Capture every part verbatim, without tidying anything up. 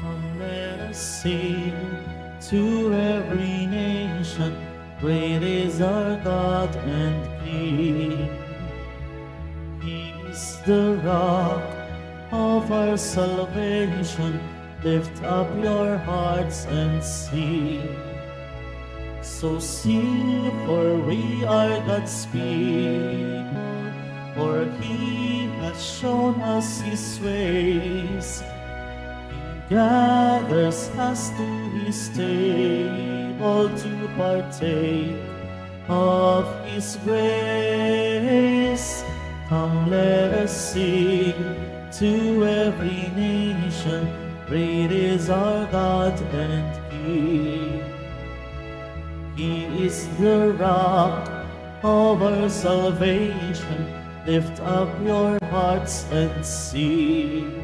Come, let us sing to every nation, great is our God and King. He is the rock of our salvation. Lift up your hearts and sing. So sing, for we are God's people, for He has shown us His ways. He gathers us to His table to partake of His grace. Come, let us sing to every nation, great is our God and King. He is the rock of our salvation. Lift up your hearts and sing.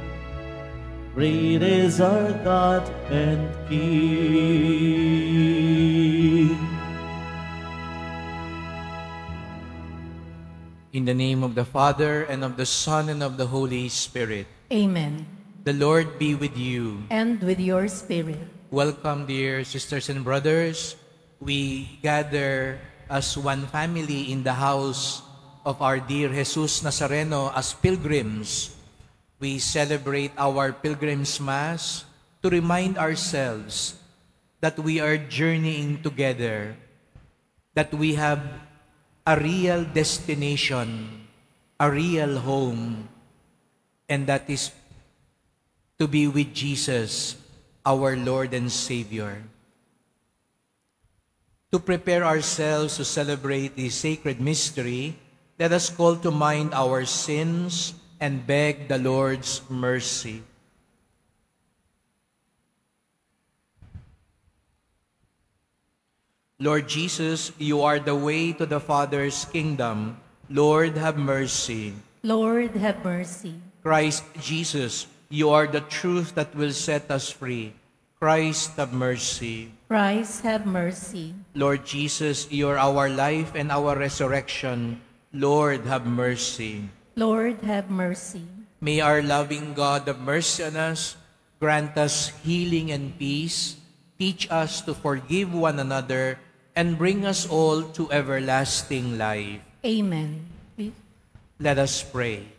Great is our God and King. In the name of the Father, and of the Son, and of the Holy Spirit. Amen. The Lord be with you. And with your spirit. Welcome, dear sisters and brothers. We gather as one family in the house of our dear Jesus Nazareno as pilgrims. We celebrate our Pilgrim's Mass to remind ourselves that we are journeying together, that we have a real destination, a real home, and that is to be with Jesus, our Lord and Savior. To prepare ourselves to celebrate the sacred mystery, let us call to mind our sins and beg the Lord's mercy. Lord Jesus, you are the way to the Father's kingdom. Lord, have mercy. Lord, have mercy. Christ Jesus, you are the truth that will set us free. Christ, have mercy. Christ, have mercy. Lord Jesus, you are our life and our resurrection. Lord, have mercy. Lord, have mercy. May our loving God have mercy on us, grant us healing and peace, teach us to forgive one another, and bring us all to everlasting life. Amen. Let us pray.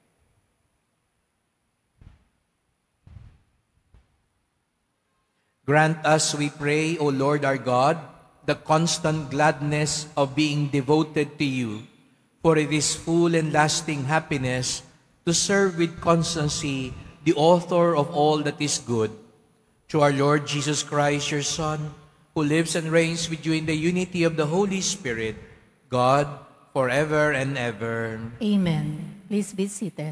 Grant us, we pray, O Lord our God, the constant gladness of being devoted to you, for it is full and lasting happiness to serve with constancy the author of all that is good. Through our Lord Jesus Christ, your Son, who lives and reigns with you in the unity of the Holy Spirit, God, forever and ever. Amen. Please be seated.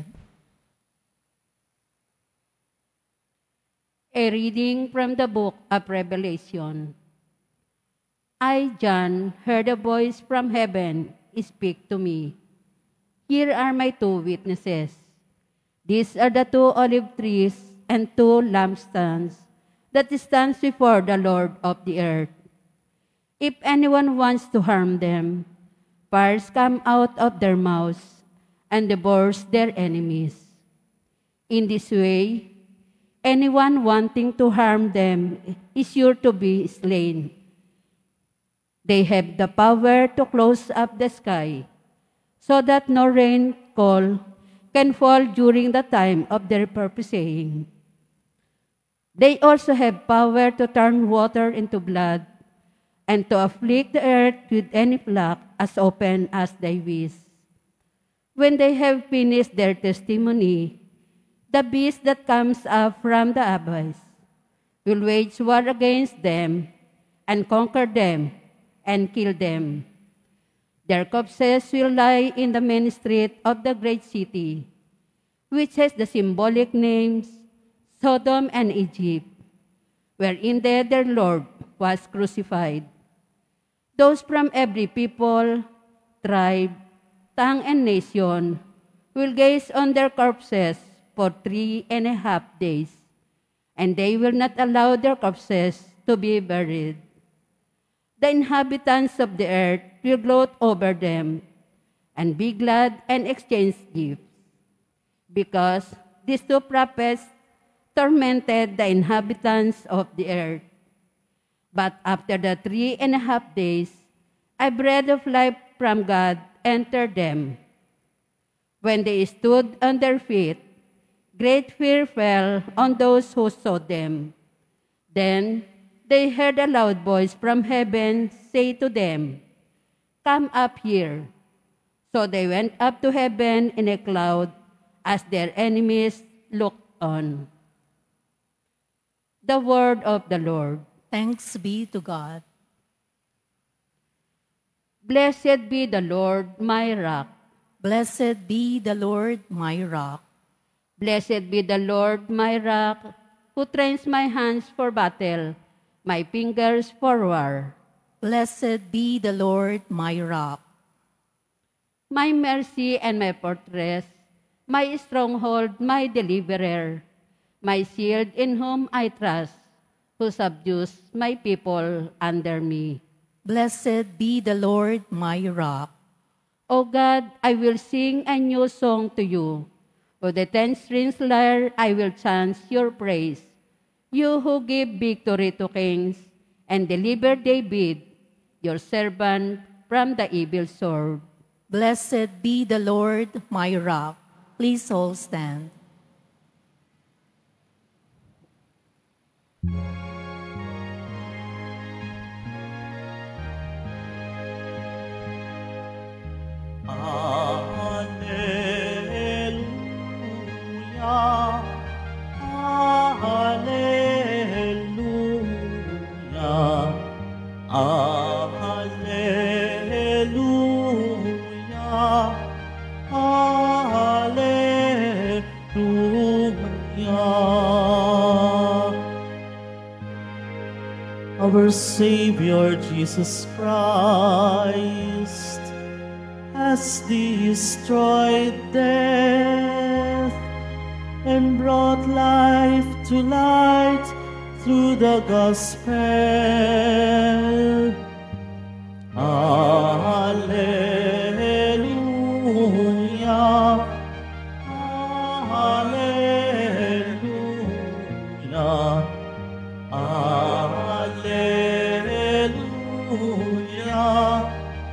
A reading from the book of Revelation. I, John, heard a voice from heaven speak to me. Here are my two witnesses. These are the two olive trees and two lampstands that stands before the Lord of the earth. If anyone wants to harm them, fires come out of their mouths and devours their enemies. In this way, anyone wanting to harm them is sure to be slain. They have the power to close up the sky so that no rain call can fall during the time of their purposing. They also have power to turn water into blood and to afflict the earth with any plague as often as they wish. When they have finished their testimony, the beast that comes up from the abyss will wage war against them and conquer them and kill them. Their corpses will lie in the main street of the great city, which has the symbolic names Sodom and Egypt, wherein there their Lord was crucified. Those from every people, tribe, tongue, and nation will gaze on their corpses for three and a half days, and they will not allow their corpses to be buried. The inhabitants of the earth will gloat over them and be glad and exchange gifts, because these two prophets tormented the inhabitants of the earth. But after the three and a half days, a breath of life from God entered them. When they stood on their feet, great fear fell on those who saw them. Then they heard a loud voice from heaven say to them, "Come up here." So they went up to heaven in a cloud as their enemies looked on. The word of the Lord. Thanks be to God. Blessed be the Lord, my rock. Blessed be the Lord, my rock. Blessed be the Lord, my rock, who trains my hands for battle, my fingers for war. Blessed be the Lord, my rock. My mercy and my fortress, my stronghold, my deliverer, my shield in whom I trust, who subdues my people under me. Blessed be the Lord, my rock. O God, I will sing a new song to you. With the ten-string lyre, I will chant your praise. You who give victory to kings and deliver David, your servant, from the evil sword. Blessed be the Lord, my rock. Please all stand. Alleluia, Alleluia, Alleluia, Alleluia. Our Savior Jesus Christ has destroyed death and brought life to light through the gospel. Alleluia, Alleluia, Alleluia.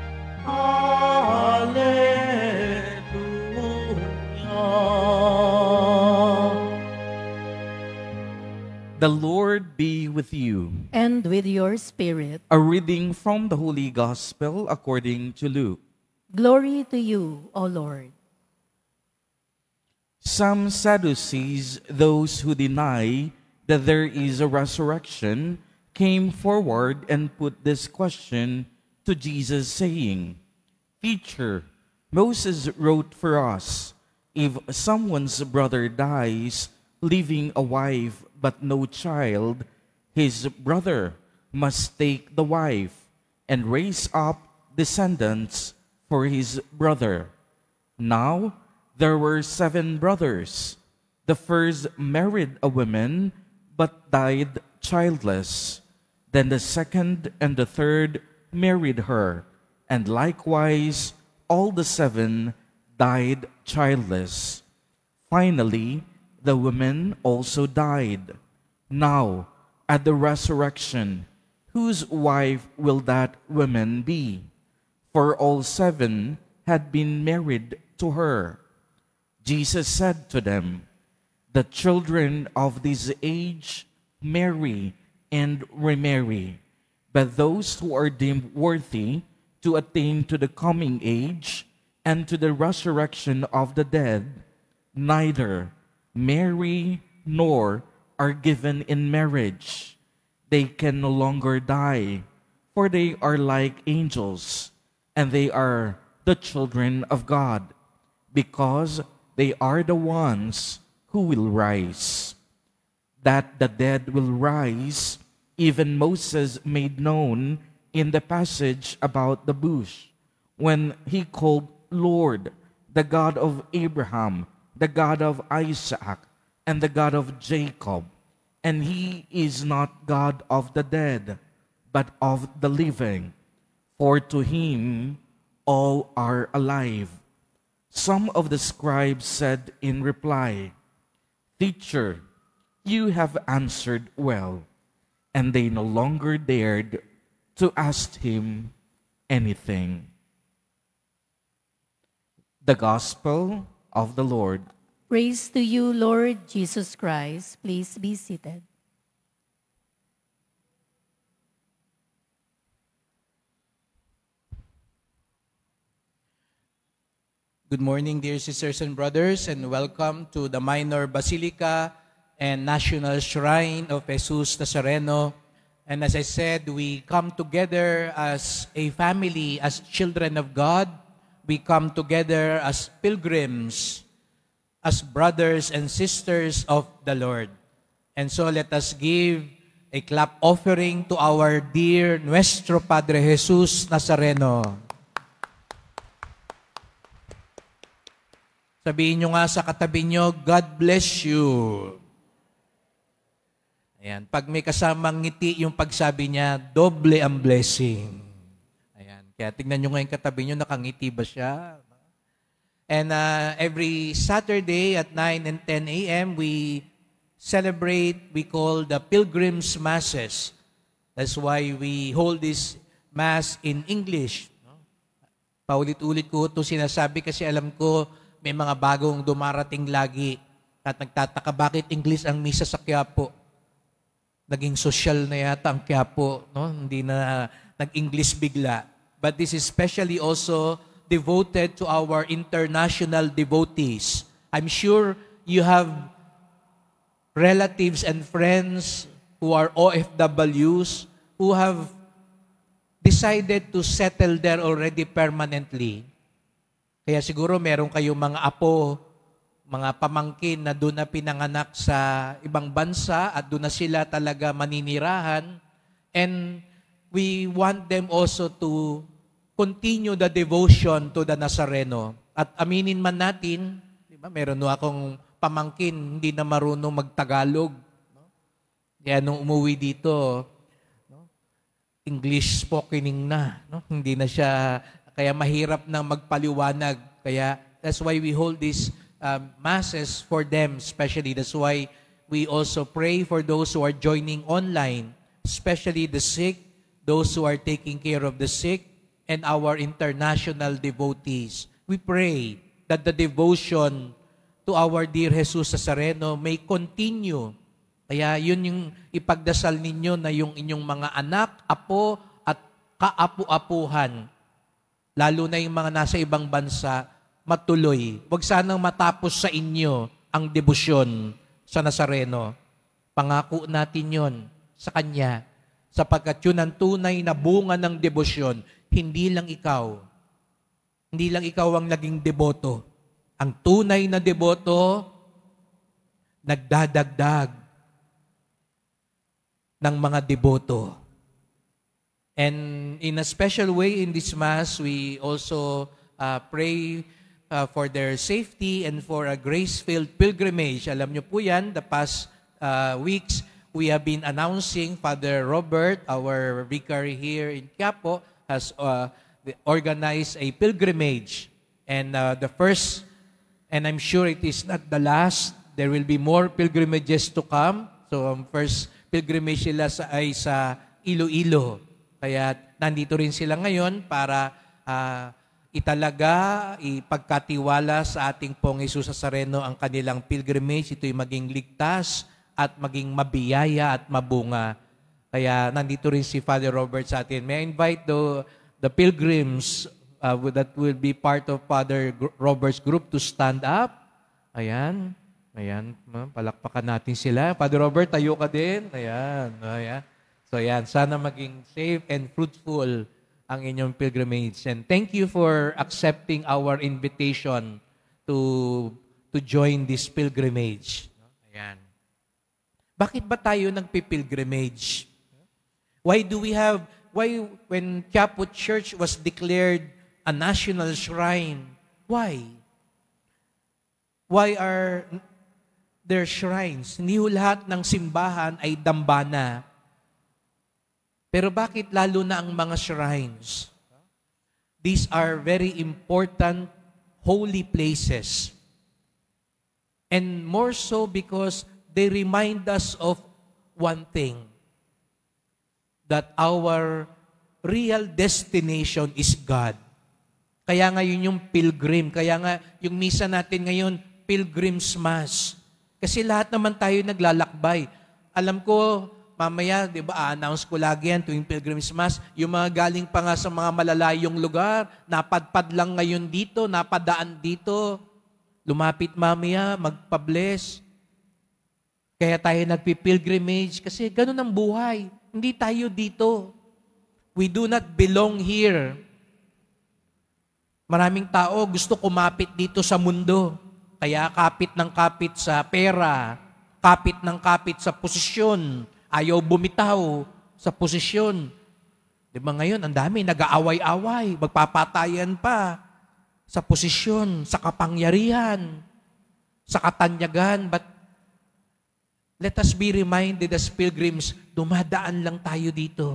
The Lord be with you. And with your spirit. A reading from the Holy Gospel according to Luke. Glory to you, O Lord. Some Sadducees, those who deny that there is a resurrection, came forward and put this question to Jesus, saying, "Teacher, Moses wrote for us, if someone's brother dies, leaving a wife but no child, his brother must take the wife and raise up descendants for his brother. Now there were seven brothers. The first married a woman but died childless. Then the second and the third married her, and likewise all the seven died childless. Finally, the woman also died. Now, at the resurrection, whose wife will that woman be? For all seven had been married to her." Jesus said to them, "The children of this age marry and remarry, but those who are deemed worthy to attain to the coming age and to the resurrection of the dead, neither marry nor are given in marriage. They can no longer die, for they are like angels, and they are the children of God, because they are the ones who will rise. That the dead will rise, even Moses made known in the passage about the bush, when he called Lord, the God of Abraham, the God of Isaac, and the God of Jacob. And he is not God of the dead, but of the living, for to him all are alive." Some of the scribes said in reply, "Teacher, You have answered well. And they no longer dared to ask him anything. The Gospel of the Lord. Praise to you, Lord Jesus Christ. Please be seated. Good morning, dear sisters and brothers, and welcome to the Minor Basilica and National Shrine of Jesus Nazareno. And as I said, we come together as a family, as children of God. We come together as pilgrims, as brothers and sisters of the Lord. And so let us give a clap offering to our dear Nuestro Padre Jesus Nazareno. Sabihin nyo nga sa katabi nyo, God bless you. Ayan. Pag may kasamang ngiti yung pagsabi niya, doble ang blessing. Ayan. Kaya tingnan nyo nga yung katabi nyo, nakangiti ba siya? And uh, every Saturday at nine and ten a m, we celebrate, we call the Pilgrims Masses. That's why we hold this Mass in English. Paulit-ulit ko ito sinasabi kasi alam ko, may mga bagong dumarating lagi at nagtataka bakit English ang misa sa Quiapo. Naging social na yata ang Quiapo, no? Hindi na nag-English bigla. But this is especially also devoted to our international devotees. I'm sure you have relatives and friends who are O F Ws who have decided to settle there already permanently. Kaya siguro meron kayong mga apo, mga pamangkin na doon na pinanganak sa ibang bansa at doon na sila talaga maninirahan. And we want them also to continue the devotion to the Nazareno. At aminin man natin, di ba, meron no akong pamangkin, hindi na marunong magtagalog. No? Kaya nung umuwi dito, no, English spokening na. No? Hindi na siya... Kaya mahirap nang magpaliwanag. Kaya that's why we hold these um, masses for them especially. That's why we also pray for those who are joining online, especially the sick, those who are taking care of the sick, and our international devotees. We pray that the devotion to our dear Jesus Nazareno may continue. Kaya yun yung ipagdasal ninyo na yung inyong mga anak, apo, at kaapu-apuhan, lalo na yung mga nasa ibang bansa, matuloy. Huwag sanang matapos sa inyo ang debosyon sa Nazareno. Pangako natin yon sa Kanya, sapagkat yun ang tunay na bunga ng debosyon. Hindi lang ikaw. Hindi lang ikaw ang naging deboto. Ang tunay na deboto, nagdadagdag ng mga deboto. And in a special way in this Mass, we also uh, pray uh, for their safety and for a grace-filled pilgrimage. Alam niyo po yan, the past uh, weeks, we have been announcing Father Robert, our vicary here in Quiapo, has uh, organized a pilgrimage. And uh, the first, and I'm sure it is not the last, there will be more pilgrimages to come. So ang um, first pilgrimage sila sa, ay sa Iloilo. Kaya nandito rin sila ngayon para uh, italaga, ipagkatiwala sa ating pong Jesus Nazareno ang kanilang pilgrimage. Ito'y maging ligtas at maging mabiyaya at mabunga. Kaya nandito rin si Father Robert sa atin. May I invite the, the pilgrims uh, that will be part of Father Robert's group to stand up. Ayan. Ayan. Palakpakan natin sila. Father Robert, tayo ka din. Ayan. Ayan. So yan, sana maging safe and fruitful ang inyong pilgrimage. And thank you for accepting our invitation to to join this pilgrimage. Ayan. Bakit ba tayo nagpipilgrimage? Why do we have, why when Quiapo Church was declared a national shrine, why? Why are there shrines? Hindi lahat ng simbahan ay dambana. Pero bakit lalo na ang mga shrines? These are very important holy places. And more so because they remind us of one thing, that our real destination is God. Kaya nga yun yung pilgrim. Kaya nga yung misa natin ngayon, Pilgrim's Mass. Kasi lahat naman tayo naglalakbay. Alam ko, mamaya, di ba, announce ko lagi yan tuwing Pilgrim's Mass, yung mga galing pa nga sa mga malalayong lugar, napadpad lang ngayon dito, napadaan dito, lumapit mamaya, magpa-bless. Kaya tayo nagpi-pilgrimage kasi ganun ang buhay. Hindi tayo dito. We do not belong here. Maraming tao gusto kumapit dito sa mundo. Kaya kapit ng kapit sa pera, kapit ng kapit sa posisyon, ayaw bumitaw sa posisyon. Di ba ngayon, ang dami, nag-aaway-away, magpapatayan pa sa posisyon, sa kapangyarihan, sa katanyagan. But let us be reminded as pilgrims, dumadaan lang tayo dito.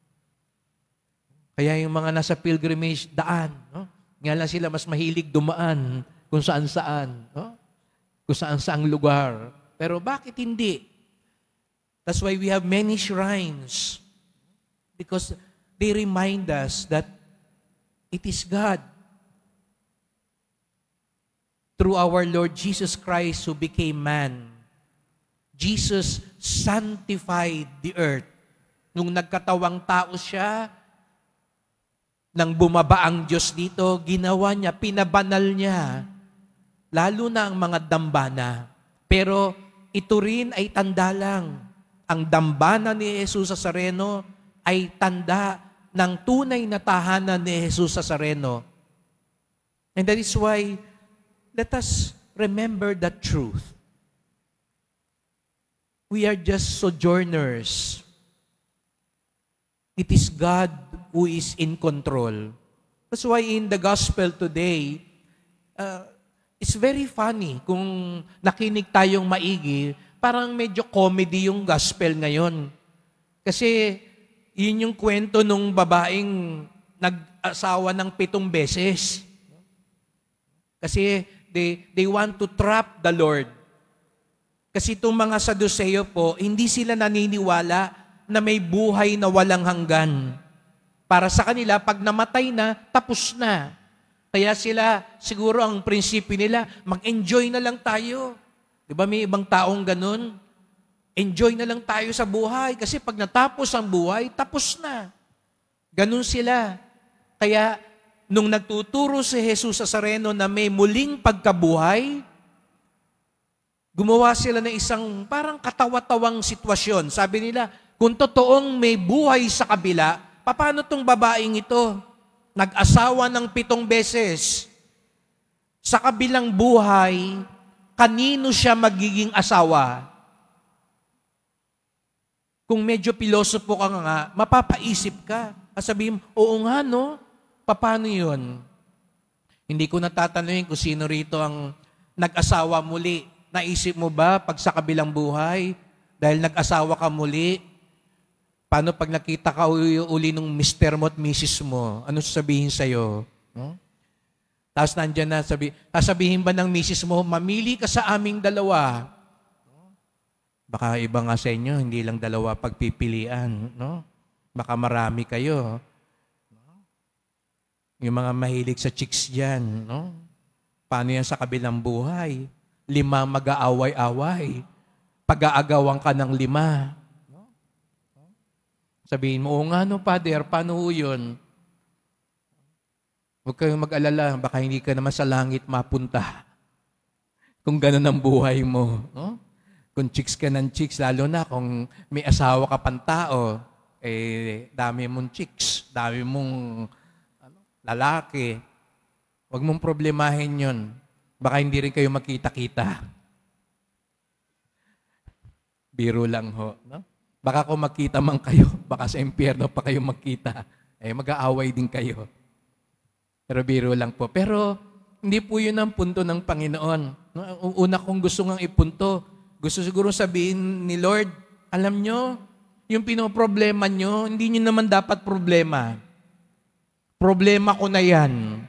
Kaya yung mga nasa pilgrimage, daan. No? Nga lang sila mas mahilig dumaan kung saan-saan. No? Kung saan-saang lugar. Pero bakit hindi? That's why we have many shrines. Because they remind us that it is God, through our Lord Jesus Christ who became man. Jesus sanctified the earth. Nung nagkatawang tao siya, nang bumaba ang Diyos dito, ginawa niya, pinabanal niya, lalo na ang mga dambana. Pero ito rin ay tanda lang. Ang dambana ni Jesus Nazareno ay tanda ng tunay na tahanan ni Jesus Nazareno. And that is why, let us remember the truth. We are just sojourners. It is God who is in control. That's why in the gospel today, uh, it's very funny kung nakinig tayong maigi, parang medyo comedy yung gospel ngayon. Kasi yun yung kwento nung babaeng nag-asawa ng pitong beses. Kasi they, they want to trap the Lord. Kasi itong mga Saduceo po, hindi sila naniniwala na may buhay na walang hanggan. Para sa kanila, pag namatay na, tapos na. Kaya sila, siguro ang prinsipyo nila, mag-enjoy na lang tayo. Di ba may ibang taong ganun? Enjoy na lang tayo sa buhay. Kasi pag natapos ang buhay, tapos na. Ganun sila. Kaya, nung nagtuturo si Jesus Nazareno na may muling pagkabuhay, gumawa sila ng isang parang katawa-tawang sitwasyon. Sabi nila, kung totoong may buhay sa kabila, paano tong babaeng ito? Nag-asawa ng pitong beses. Sa kabilang buhay, kanino siya magiging asawa? Kung medyo pilosopo ka nga, mapapaisip ka. Sabihin mo, oo nga no, paano yun? Hindi ko natatanungin kung sino rito ang nag-asawa muli. Naisip mo ba pag sa kabilang buhay, dahil nag-asawa ka muli, paano pag nakita ka uli, uli ng mister mo at misis mo? Ano sasabihin sa'yo? Hmm? Tapos nandyan na, sabi, sasabihin ba ng misis mo, mamili ka sa aming dalawa? Baka iba nga sa inyo, hindi lang dalawa pagpipilian. No? Baka marami kayo. Yung mga mahilig sa chicks dyan. No? Paano yan sa kabilang buhay? Lima mag-aaway-away. Pag-aagawan ka ng lima. Sabihin mo, oo nga no, Father, paano yun? Huwag kayong mag-alala, baka hindi ka naman sa langit mapunta. Kung gano'n ang buhay mo. No? Kung chicks ka ng chicks, lalo na kung may asawa ka pang tao, eh, dami mong chicks, dami mong ano, lalaki. Huwag mong problemahin yun. Baka hindi rin kayo makita-kita. Biro lang ho. No? Baka kung makita man kayo, baka sa impyerno pa kayo magkita. Eh, mag-aaway din kayo. Pero biro lang po. Pero hindi po yun ang punto ng Panginoon. No? Ang una kong gusto ngang ipunto, gusto siguro sabihin ni Lord, alam nyo, yung pinoproblema nyo, hindi nyo naman dapat problema. Problema ko na yan.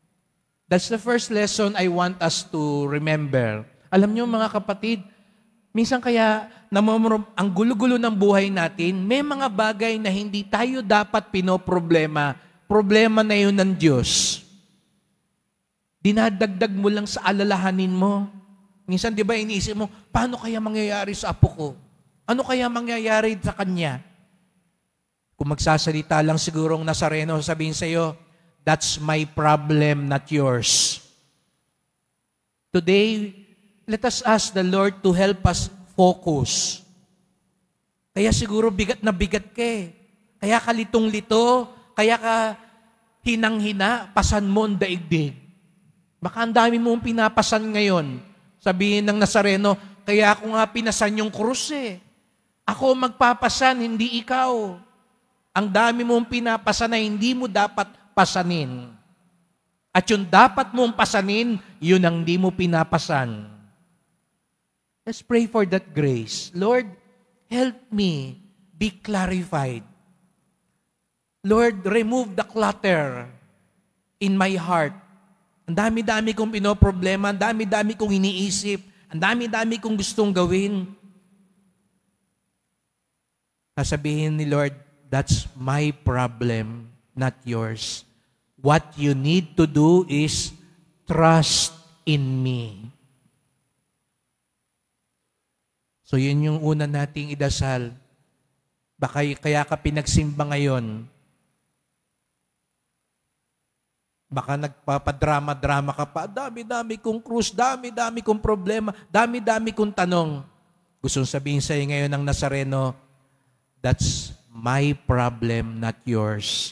That's the first lesson I want us to remember. Alam nyo mga kapatid, Minsan kaya namamrom, ang gulo-gulo ng buhay natin, may mga bagay na hindi tayo dapat pinoproblema. Problema na yun ng Diyos. Dinadagdag mo lang sa alalahanin mo. Minsan, di ba, iniisip mo, paano kaya mangyayari sa apo ko? Ano kaya mangyayari sa kanya? Kung magsasalita lang sigurong Nazareno, sabihin sa iyo, that's my problem, not yours. Today, let us ask the Lord to help us focus. Kaya siguro bigat na bigat ka eh. Kaya ka litong-lito, kaya ka hinang-hina, pasan mo ang daigdig. Baka ang dami mong pinapasan ngayon. Sabihin ng Nazareno, kaya ako nga pinasan yung krus eh. Ako magpapasan, hindi ikaw. Ang dami mong pinapasan na hindi mo dapat pasanin. At yung dapat mong pasanin, yun ang hindi mo pinapasan. Let's pray for that grace. Lord, help me be clarified. Lord, remove the clutter in my heart. Ang dami-dami kong pinoproblema, ang dami-dami kong iniisip, ang dami-dami kong gustong gawin. Sasabihin ni Lord, that's my problem, not yours. What you need to do is trust in me. So yun yung una nating idasal. Baka kaya ka pinagsimba ngayon. Baka nagpapadrama-drama ka pa, dami-dami kong krus, dami-dami kong problema, dami-dami kong tanong. Gusto sabihin sa iyo ngayon ng Nazareno, that's my problem, not yours.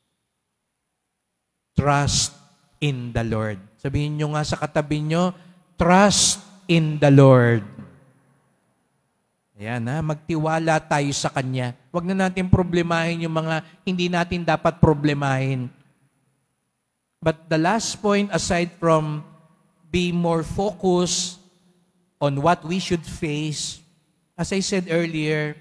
Trust in the Lord. Sabihin nyo nga sa katabi nyo, trust in the Lord. Ayan ha, magtiwala tayo sa Kanya. Huwag na natin problemahin yung mga hindi natin dapat problemahin. But the last point, aside from be more focused on what we should face, as I said earlier,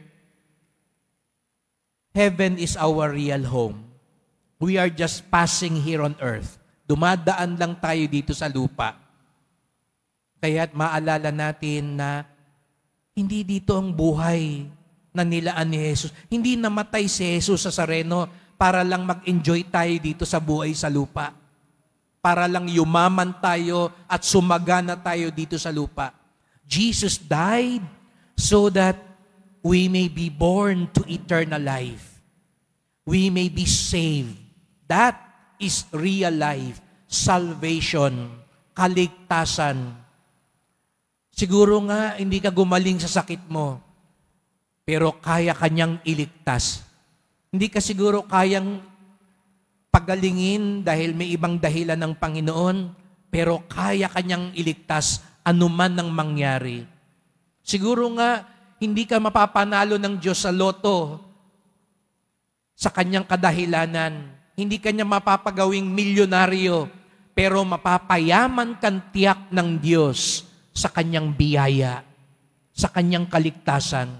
heaven is our real home. We are just passing here on earth. Dumadaan lang tayo dito sa lupa. Kaya't maalala natin na hindi dito ang buhay na nilaan ni Jesus. Hindi namatay si Jesus sa Nazareno para lang mag-enjoy tayo dito sa buhay sa lupa. Para lang yumaman tayo at sumagana tayo dito sa lupa. Jesus died so that we may be born to eternal life. We may be saved. That is real life, salvation, kaligtasan. Siguro nga hindi ka gumaling sa sakit mo, pero kaya kanyang iligtas. Hindi ka siguro kayang pagalingin dahil may ibang dahilan ng Panginoon, pero kaya kanyang iligtas anuman ang mangyari. Siguro nga, hindi ka mapapanalo ng Diyos sa loto sa kanyang kadahilanan. Hindi kanya mapapagawing milyonaryo, pero mapapayaman kang tiyak ng Diyos sa kanyang biyaya, sa kanyang kaligtasan.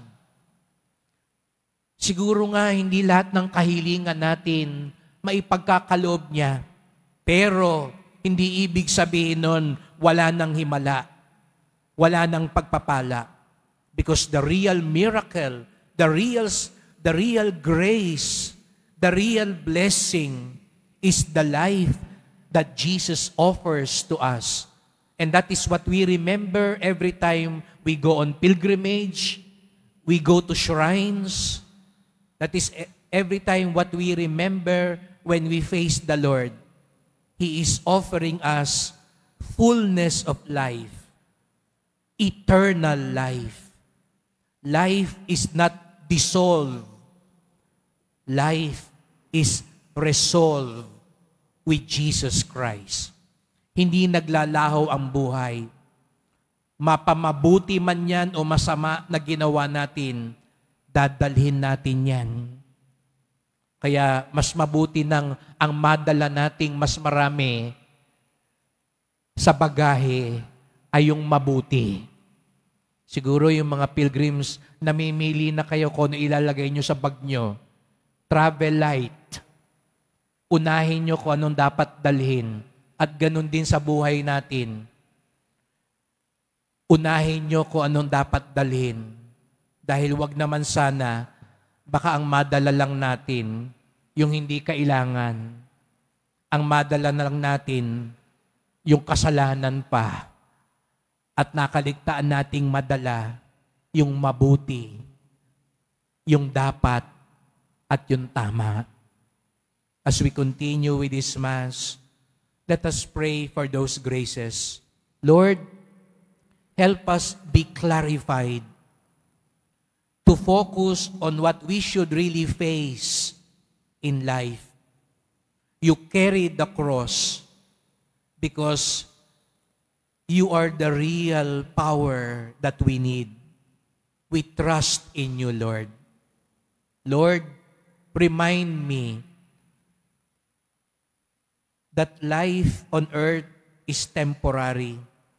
Siguro nga, hindi lahat ng kahilingan natin maipagkakaloob niya. Pero, hindi ibig sabihin nun, wala nang himala. Wala nang pagpapala. Because the real miracle, the real, the real grace, the real blessing is the life that Jesus offers to us. And that is what we remember every time we go on pilgrimage, we go to shrines. That is every time what we remember when we face the Lord. He is offering us fullness of life, eternal life. Life is not dissolved. Life is resolved with Jesus Christ. Hindi naglalaho ang buhay. Mapamabuti man yan o masama na ginawa natin, dadalhin natin yan. Kaya mas mabuti nang ang madala nating mas marami sa bagahe ay yung mabuti. Siguro yung mga pilgrims, namimili na kayo kung ano ilalagay nyo sa bag nyo. Travel light. Unahin nyo kung anong dapat dalhin. At ganun din sa buhay natin. Unahin nyo kung anong dapat dalhin. Dahil wag naman sana, baka ang madala lang natin, yung hindi kailangan. Ang madala na lang natin, yung kasalanan pa. At nakaligtaan nating madala, yung mabuti, yung dapat, at yung tama. As we continue with this Mass, let us pray for those graces. Lord, help us be clarified to focus on what we should really face in life. You carried the cross because you are the real power that we need. We trust in you, Lord. Lord, remind me that life on earth is temporary.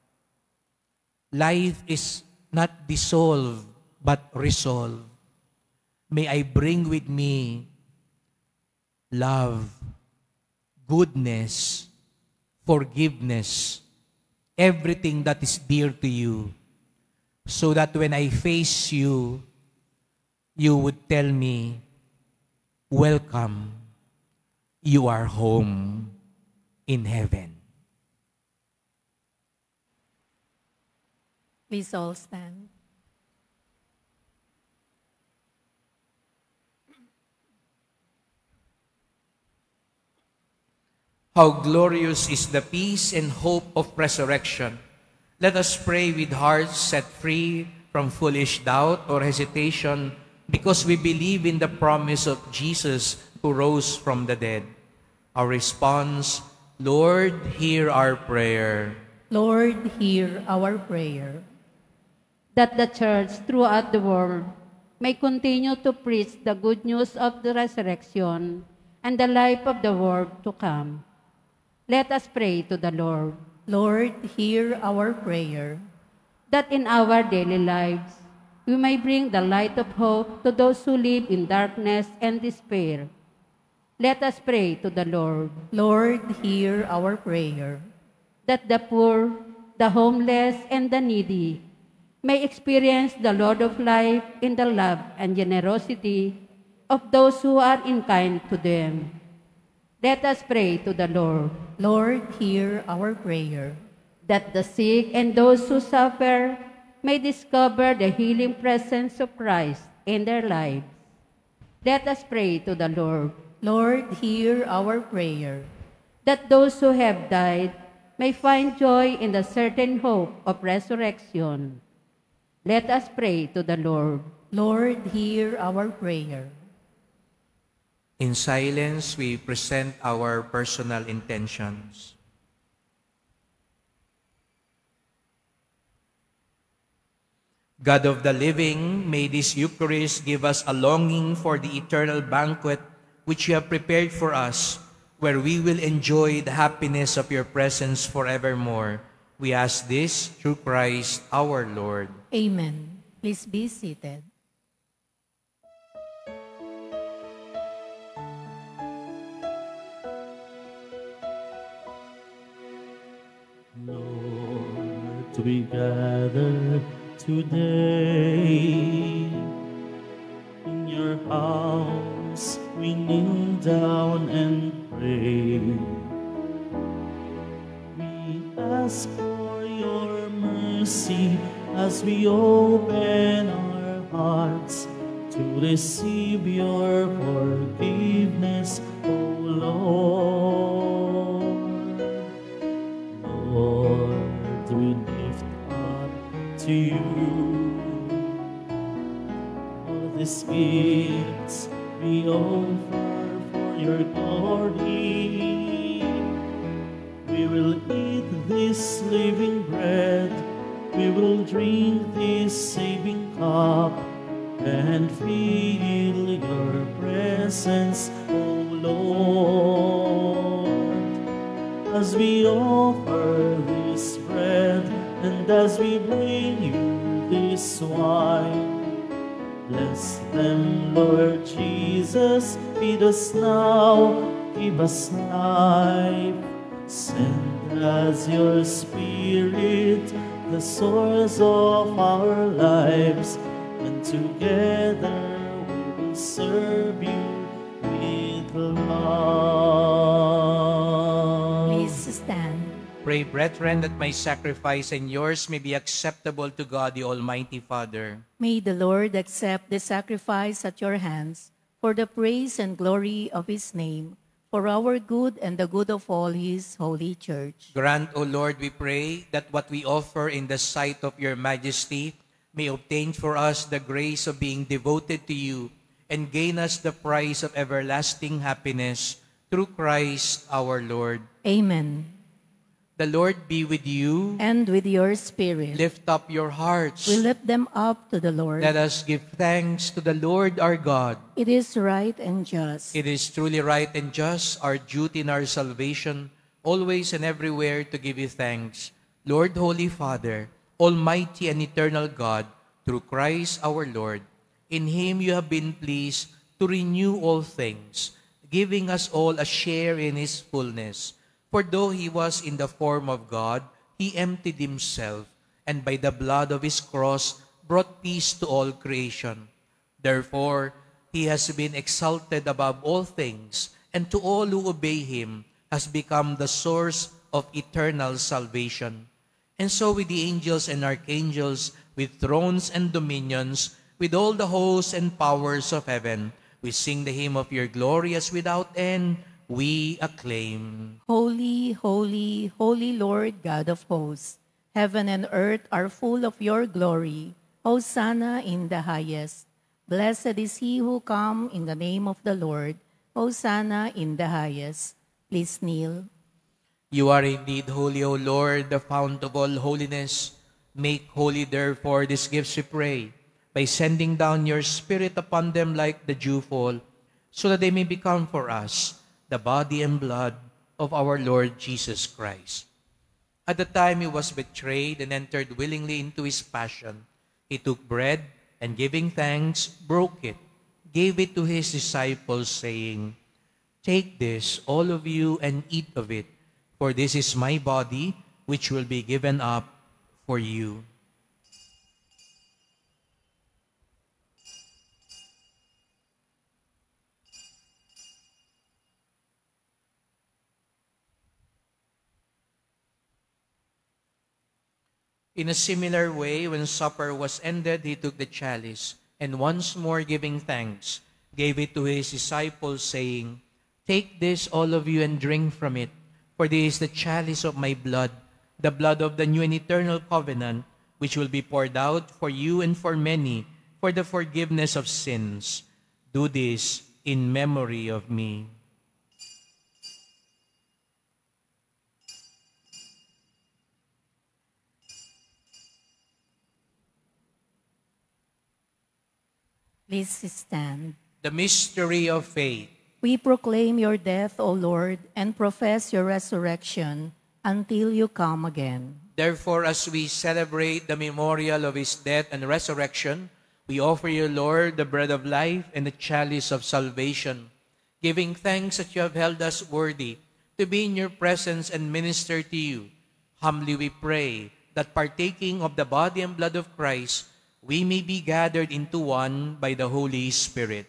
Life is not dissolved, but resolved. May I bring with me love, goodness, forgiveness, everything that is dear to you, so that when I face you, you would tell me, welcome, you are home in heaven. Please all stand. How glorious is the peace and hope of resurrection. Let us pray with hearts set free from foolish doubt or hesitation because we believe in the promise of Jesus who rose from the dead. Our response, Lord, hear our prayer. Lord, hear our prayer. That the Church throughout the world may continue to preach the good news of the resurrection and the life of the world to come. Let us pray to the Lord. Lord, hear our prayer. That in our daily lives, we may bring the light of hope to those who live in darkness and despair. Let us pray to the Lord. Lord, hear our prayer. That the poor, the homeless, and the needy may experience the Lord of life in the love and generosity of those who are unkind to them. Let us pray to the Lord. Lord, hear our prayer. That the sick and those who suffer may discover the healing presence of Christ in their lives. Let us pray to the Lord. Lord, hear our prayer. That those who have died may find joy in the certain hope of resurrection. Let us pray to the Lord. Lord, hear our prayer. In silence, we present our personal intentions. God of the living, may this Eucharist give us a longing for the eternal banquet which you have prepared for us, where we will enjoy the happiness of your presence forevermore. We ask this through Christ our Lord. Amen. Please be seated. Lord, we gather today in your house. We kneel down and pray. We ask for your mercy as we open our hearts to receive your forgiveness, O Lord. Lord, we lift up to you all these gifts we offer for your glory. We will eat this living bread, we will drink this saving cup, and feel your presence, O Lord. As we offer this bread, and as we bring you this wine, bless them, Lord Jesus, feed us now, give us life. Send us your Spirit, the source of our lives, and together we will serve you with love. Please stand. Pray, brethren, that my sacrifice and yours may be acceptable to God, the Almighty Father. May the Lord accept the sacrifice at your hands for the praise and glory of his name, for our good and the good of all his holy church. Grant, O Lord, we pray, that what we offer in the sight of your majesty may obtain for us the grace of being devoted to you and gain us the prize of everlasting happiness through Christ our Lord. Amen. The Lord be with you. And with your spirit. Lift up your hearts. We lift them up to the Lord. Let us give thanks to the Lord our God. It is right and just. It is truly right and just, our duty and our salvation, always and everywhere to give you thanks. Lord, Holy Father, Almighty and eternal God, through Christ our Lord, in him you have been pleased to renew all things, giving us all a share in his fullness. For though he was in the form of God, he emptied himself, and by the blood of his cross brought peace to all creation. Therefore, he has been exalted above all things, and to all who obey him has become the source of eternal salvation. And so with the angels and archangels, with thrones and dominions, with all the hosts and powers of heaven, we sing the hymn of your glory as without end we acclaim. Holy, holy, holy Lord God of hosts, heaven and earth are full of your glory. Hosanna in the highest. Blessed is he who comes in the name of the Lord. Hosanna in the highest. Please kneel. You are indeed holy, O Lord, the fount of all holiness. Make holy, therefore, these gifts, we pray, by sending down your Spirit upon them like the dewfall, so that they may become for us the body and blood of our Lord Jesus Christ. At the time he was betrayed and entered willingly into his passion, he took bread and giving thanks, broke it, gave it to his disciples, saying, "Take this, all of you, and eat of it, for this is my body, which will be given up for you." In a similar way, when supper was ended, he took the chalice, and once more giving thanks, gave it to his disciples, saying, "Take this, all of you, and drink from it, for this is the chalice of my blood, the blood of the new and eternal covenant, which will be poured out for you and for many, for the forgiveness of sins. Do this in memory of me." Please stand. The mystery of faith. We proclaim your death, O Lord, and profess your resurrection until you come again. Therefore, as we celebrate the memorial of his death and resurrection, we offer you, Lord, the bread of life and the chalice of salvation, giving thanks that you have held us worthy to be in your presence and minister to you. Humbly we pray that partaking of the body and blood of Christ, we may be gathered into one by the Holy Spirit.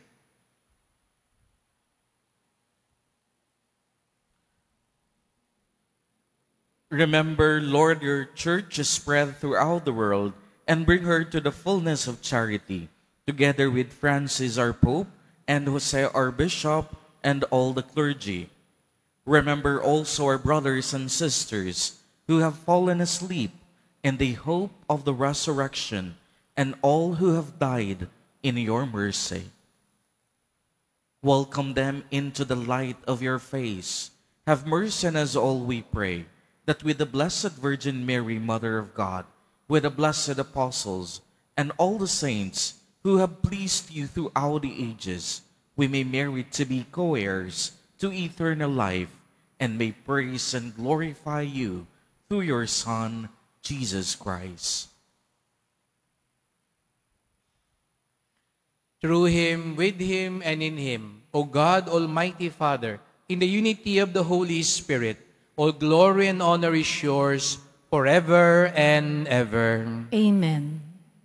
Remember, Lord, your church is spread throughout the world, and bring her to the fullness of charity, together with Francis our Pope, and Jose our Bishop, and all the clergy. Remember also our brothers and sisters who have fallen asleep in the hope of the resurrection, and all who have died in your mercy. Welcome them into the light of your face. Have mercy on us all, we pray, that with the Blessed Virgin Mary, Mother of God, with the blessed apostles, and all the saints who have pleased you throughout the ages, we may merit to be co-heirs to eternal life, and may praise and glorify you through your Son, Jesus Christ. Through him, with him, and in him, O God, Almighty Father, in the unity of the Holy Spirit, all glory and honor is yours forever and ever. Amen.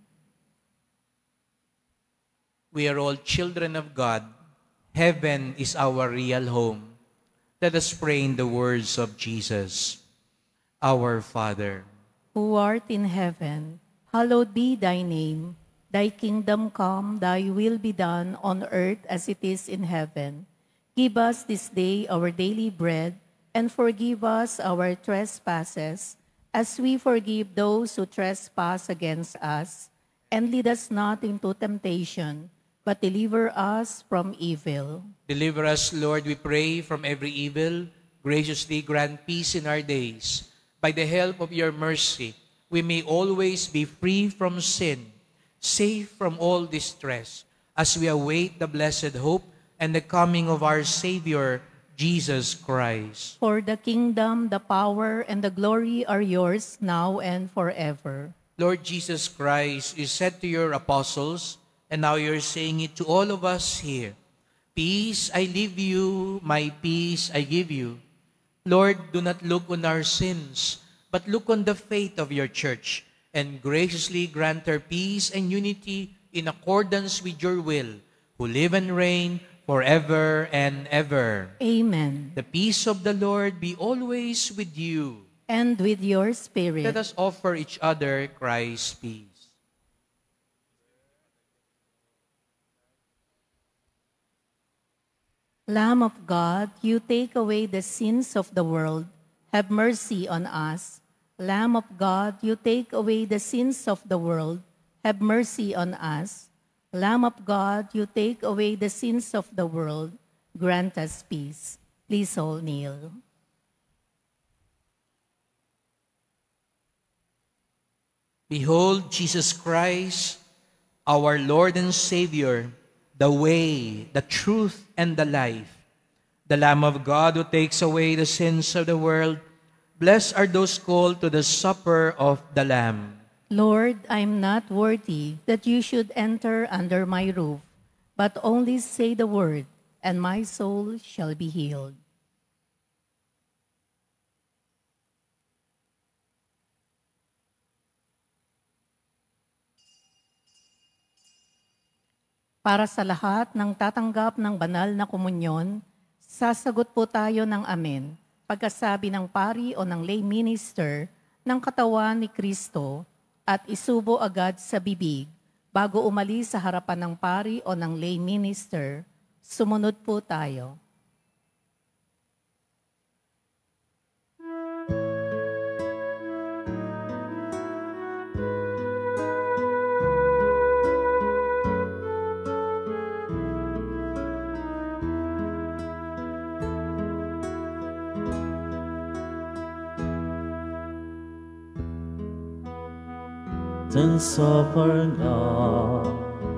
We are all children of God. Heaven is our real home. Let us pray in the words of Jesus. Our Father, Who art in heaven, hallowed be thy name. Thy kingdom come, thy will be done on earth as it is in heaven. Give us this day our daily bread, and forgive us our trespasses, as we forgive those who trespass against us. And lead us not into temptation, but deliver us from evil. deliver us, Lord, we pray, from every evil. Graciously grant peace in our days. By the help of your mercy, we may always be free from sin, safe from all distress, as we await the blessed hope and the coming of our Savior, Jesus Christ. For the kingdom, the power, and the glory are yours now and forever. Lord Jesus Christ, you said to your apostles, and now you're saying it to all of us here, peace I leave you, my peace I give you. Lord, do not look on our sins, but look on the faith of your church, and graciously grant her peace and unity in accordance with your will, who live and reign forever and ever. Amen. The peace of the Lord be always with you. And with your spirit. Let us offer each other Christ's peace. Lamb of God, you take away the sins of the world. Have mercy on us. Lamb of God, you take away the sins of the world. Have mercy on us. Lamb of God, you take away the sins of the world. Grant us peace. Please all kneel. Behold Jesus Christ, our Lord and Savior, the way, the truth, and the life. The Lamb of God who takes away the sins of the world. Blessed are those called to the supper of the Lamb. Lord, I am not worthy that you should enter under my roof, but only say the word, and my soul shall be healed. Para sa lahat ng tatanggap ng banal na komunyon, sasagot po tayo ng amen pagkasabi ng pari o ng lay minister ng katawan ni Kristo at isubo agad sa bibig bago umalis sa harapan ng pari o ng lay minister. Sumunod po tayo. Then suffer God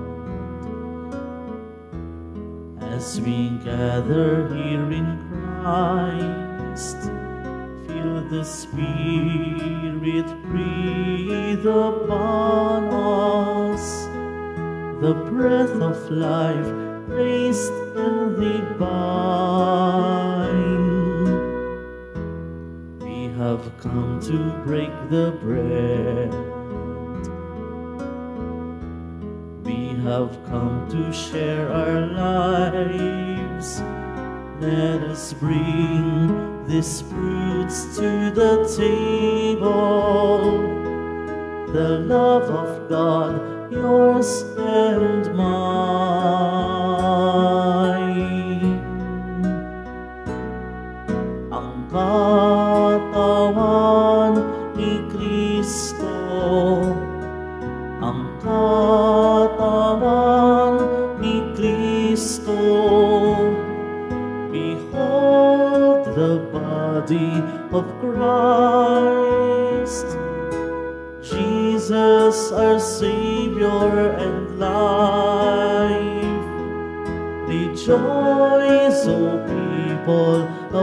as we gather here in Christ. Feel the Spirit breathe upon us, the breath of life raised and divine. We have come to break the bread. Have come to share our lives. Let us bring these fruits to the table. The love of God, yours and mine. Ang katawan ni Kristo, ang katawan ni Kristo. Behold the body of Christ, Jesus our Savior and life. Rejoice, O people of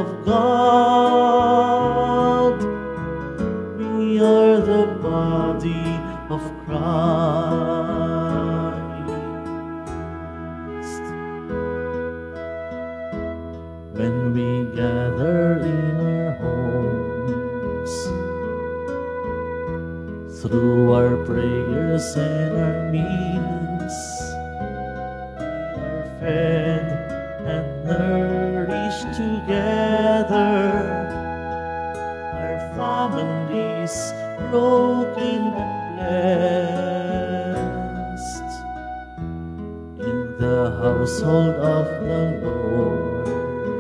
God, we are the body of Christ. When we gather in our homes, through our prayers and our meals, we are fed and nourished together. Our families broken and blessed. In the household of the Lord,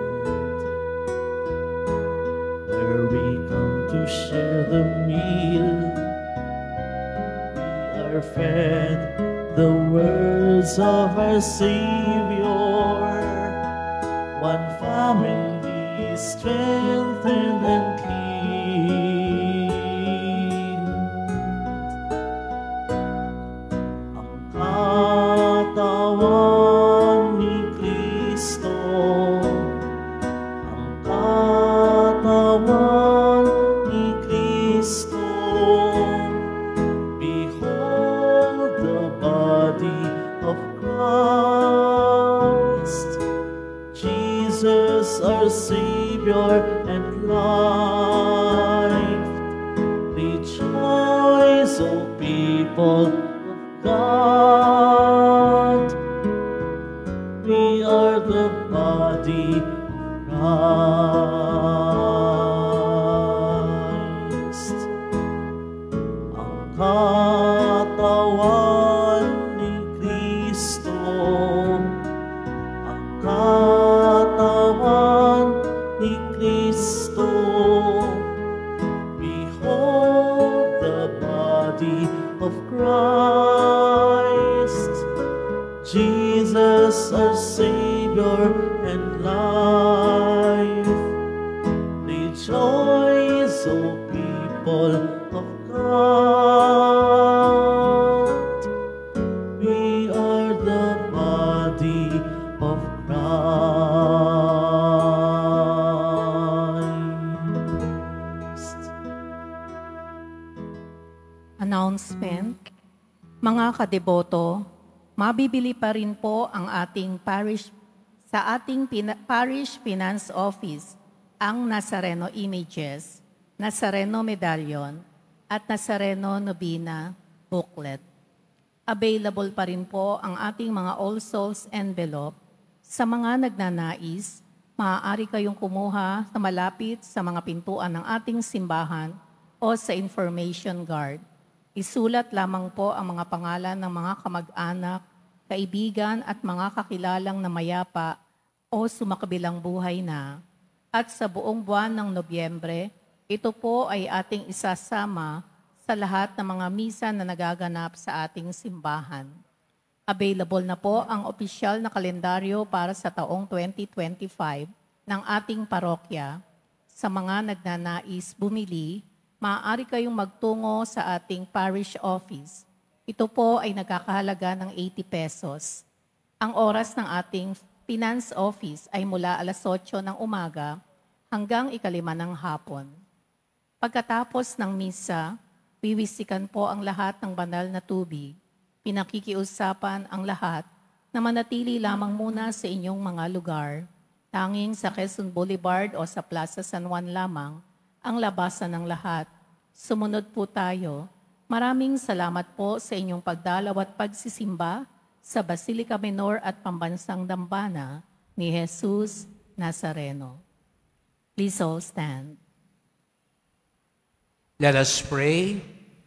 where we come to share the meal, we are fed the words of our Savior. One family strengthened and clean. Ang katawan ni Kristo, ang katawan ni Kristo. Behold the body of Christ, Jesus our Savior and life. Rejoice, O people of God, we are the body of Christ. Ang katawan ni Kristo, ang katawan ni Kristo. Behold the body of Christ, Jesus our Savior and life. Rejoice, O people of God, we are the body of Christ. Announcement. Mga kadeboto, mabibili pa rin po ang ating parish sa ating pina- parish finance office ang Nazareno images, Nazareno medallion, at Nazareno Novena booklet. Available pa rin po ang ating mga All Souls envelope. Sa mga nagnanais, maaari kayong kumuha sa malapit sa mga pintuan ng ating simbahan o sa information guard. Isulat lamang po ang mga pangalan ng mga kamag-anak, kaibigan at mga kakilalang na mayapa o sumakabilang buhay na. At sa buong buwan ng Nobyembre, ito po ay ating isasama sa lahat ng mga misa na nagaganap sa ating simbahan. Available na po ang opisyal na kalendaryo para sa taong twenty twenty-five ng ating parokya. Sa mga nagnanais bumili, maaari kayong magtungo sa ating parish office. Ito po ay nagkakahalaga ng eighty pesos. Ang oras ng ating finance office ay mula alas otso ng umaga hanggang ikalima ng hapon. Pagkatapos ng misa, wiwisikan po ang lahat ng banal na tubig. Pinakikiusapan ang lahat na manatili lamang muna sa inyong mga lugar. Tanging sa Quezon Boulevard o sa Plaza San Juan lamang ang labasan ng lahat. Sumunod po tayo. Maraming salamat po sa inyong pagdalaw at pagsisimba sa Basilica Minor at Pambansang Dambana ni Jesus Nazareno. Please all stand. Let us pray.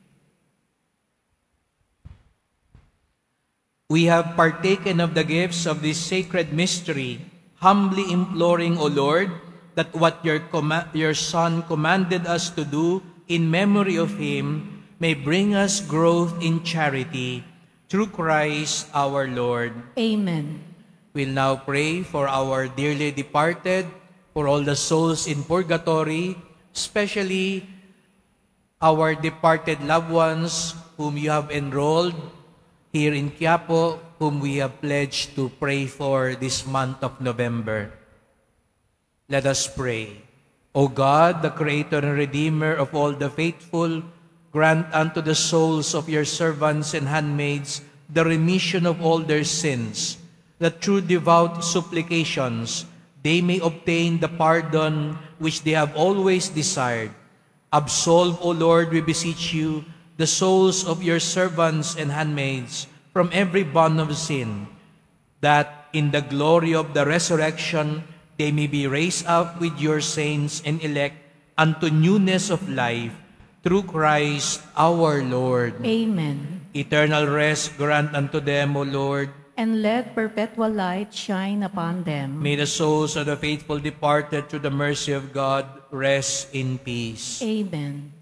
We have partaken of the gifts of this sacred mystery, humbly imploring, O Lord, that what your, com- your Son commanded us to do in memory of Him may bring us growth in charity through Christ our Lord. Amen. We'll now pray for our dearly departed, for all the souls in purgatory, especially our departed loved ones whom you have enrolled here in Quiapo, whom we have pledged to pray for this month of November. Let us pray. O God, the Creator and Redeemer of all the faithful, grant unto the souls of your servants and handmaids the remission of all their sins, that through devout supplications they may obtain the pardon which they have always desired. Absolve, O Lord, we beseech you, the souls of your servants and handmaids from every bond of sin, that in the glory of the resurrection they may be raised up with your saints and elect unto newness of life, through Christ our Lord. Amen. Eternal rest grant unto them, O Lord. And let perpetual light shine upon them. May the souls of the faithful departed through the mercy of God rest in peace. Amen.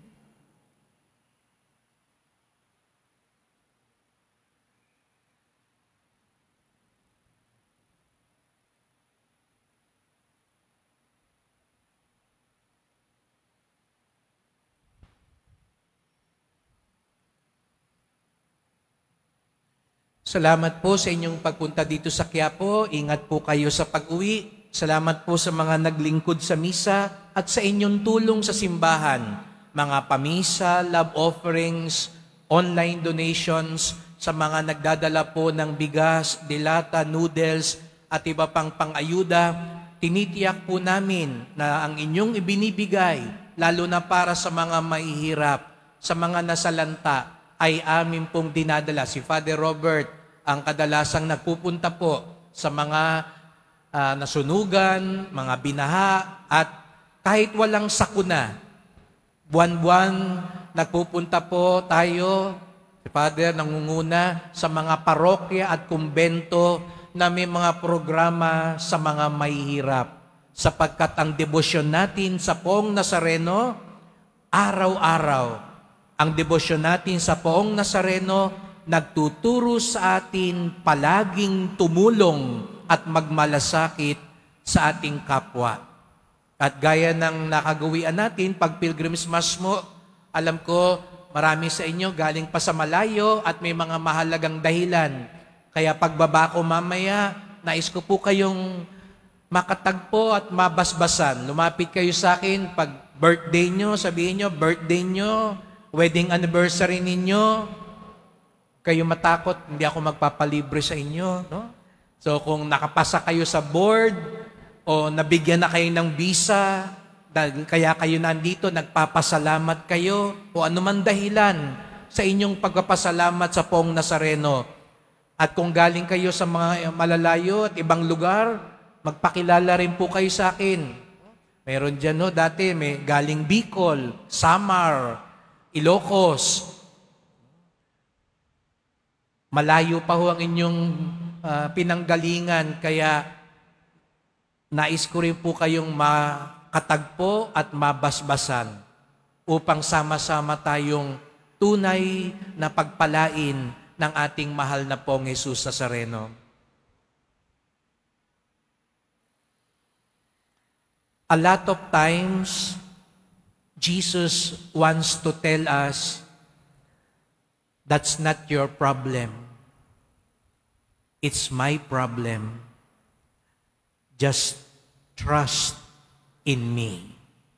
Salamat po sa inyong pagpunta dito sa Quiapo. Ingat po kayo sa pag-uwi. Salamat po sa mga naglingkod sa misa at sa inyong tulong sa simbahan. Mga pamisa, love offerings, online donations, sa mga nagdadala po ng bigas, dilata, noodles, at iba pang pang-ayuda. Tinitiyak po namin na ang inyong ibinibigay, lalo na para sa mga mahihirap, sa mga nasalanta, ay amin pong dinadala. Si Father Robert, ang kadalasang nagpupunta po sa mga uh, nasunugan, mga binaha, at kahit walang sakuna, buwan-buwan nagpupunta po tayo, si Father nangunguna sa mga parokya at kumbento na may mga programa sa mga mahihirap. Sapagkat ang debosyon natin sa Poong Nazareno, araw-araw, ang debosyon natin sa Poong Nazareno, nagtuturo sa atin palaging tumulong at magmalasakit sa ating kapwa. At gaya ng nakagawian natin, pag Pilgrim's Mass mo, alam ko marami sa inyo galing pa sa malayo at may mga mahalagang dahilan. Kaya pagbaba ko mamaya, nais ko po kayong makatagpo at mabasbasan. Lumapit kayo sa akin pag birthday nyo, sabihin nyo, birthday nyo, wedding anniversary ninyo, kayo matakot, hindi ako magpapalibre sa inyo. No? So kung nakapasa kayo sa board o nabigyan na kayo ng visa, kaya kayo nandito, nagpapasalamat kayo o anuman dahilan sa inyong pagpapasalamat sa Poong Nazareno. At kung galing kayo sa mga malalayo at ibang lugar, magpakilala rin po kayo sa akin. Meron dyan, no? Dati may galing Bicol, Samar, Ilocos. Malayo pa ho ang inyong uh, pinanggalingan, kaya nais ko rin po kayong makatagpo at mabasbasan upang sama-sama tayong tunay na pagpalain ng ating mahal na Poong Jesus Nazareno. A lot of times, Jesus wants to tell us, that's not your problem. It's my problem. Just trust in me.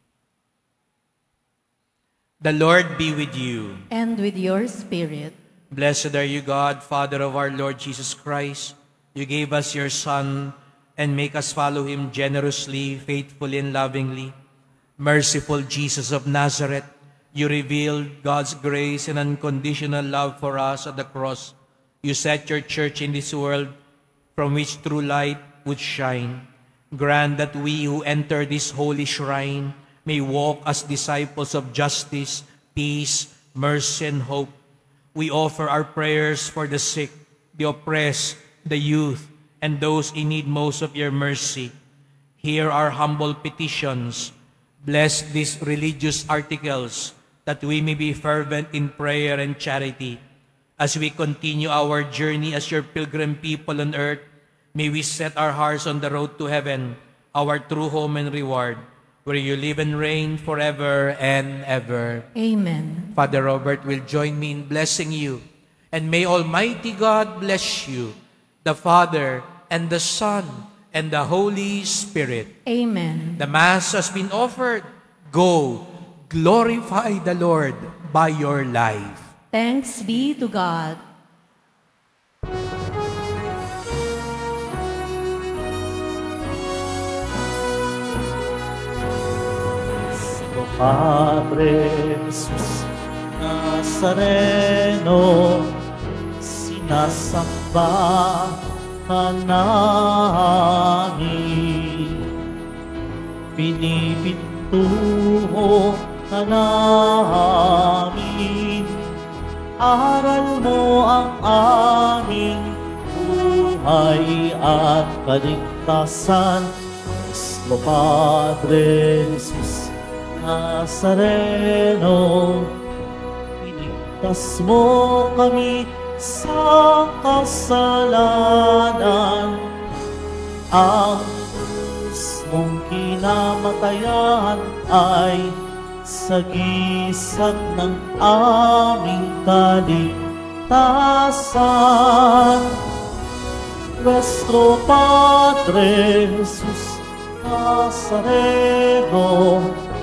The Lord be with you. And with your spirit. Blessed are you, God, Father of our Lord Jesus Christ. You gave us your Son and make us follow him generously, faithfully, and lovingly. Merciful Jesus of Nazareth, you revealed God's grace and unconditional love for us at the cross. You set your church in this world from which true light would shine. Grant that we who enter this holy shrine may walk as disciples of justice, peace, mercy, and hope. We offer our prayers for the sick, the oppressed, the youth, and those in need most of your mercy. Hear our humble petitions. Bless these religious articles, that we may be fervent in prayer and charity. As we continue our journey as your pilgrim people on earth, may we set our hearts on the road to heaven, our true home and reward, where you live and reign forever and ever. Amen. Father Robert will join me in blessing you. And may Almighty God bless you, the Father, and the Son, and the Holy Spirit. Amen. The Mass has been offered. Go, glorify the Lord by your life. Thanks be to God. Padre Jesús, Nazareno, sinasamba ka namin. Pinipintuho ka namin, aral mo ang aming buhay at kaligtasan. Cristo Padre Jesus Nazareno, iligtas mo kami sa kasalanan. Ang Diyos mong kinamatayan ay sagisag ng aming kaligtasan. Nuestro Padre Jesus Nazareno,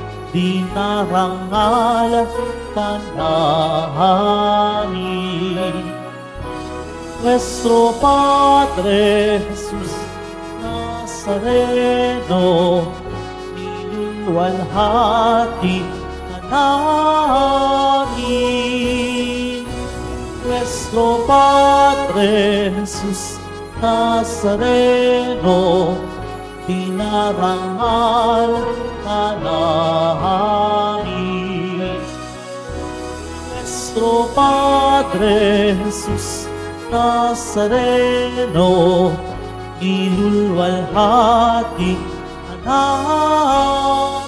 dinarangal ka namin. Nuestro Padre Jesus Nazareno, niluluwalhati ka namin. Nuestro Padre Jesus Nazareno, dinarangal ka namin. Nuestro Padre Jesus Nazareno, niluluwalhati ka namin.